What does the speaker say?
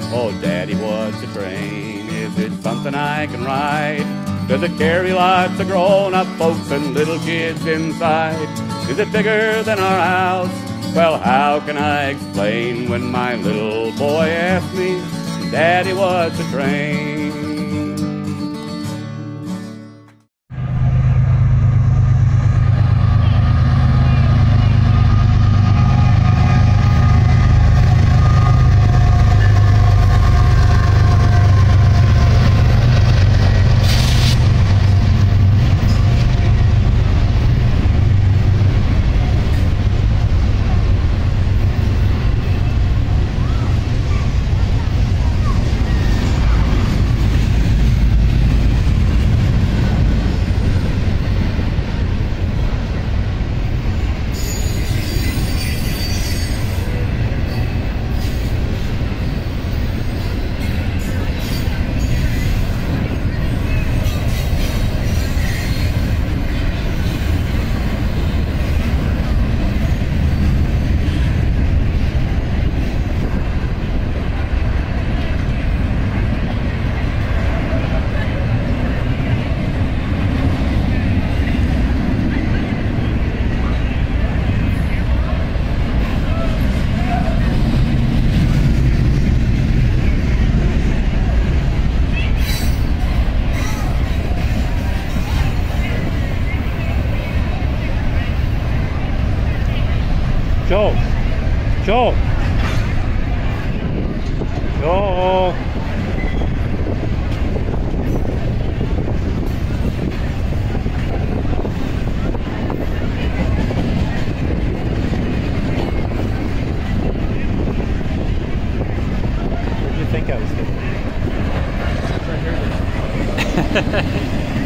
Oh, Daddy, what's a train? Is it something I can ride? Does it carry lots of grown-up folks and little kids inside? Is it bigger than our house? Well, how can I explain when my little boy asked me, Daddy, what's a train? Joe! Joe! Joe! Where do you think I was going? Right here.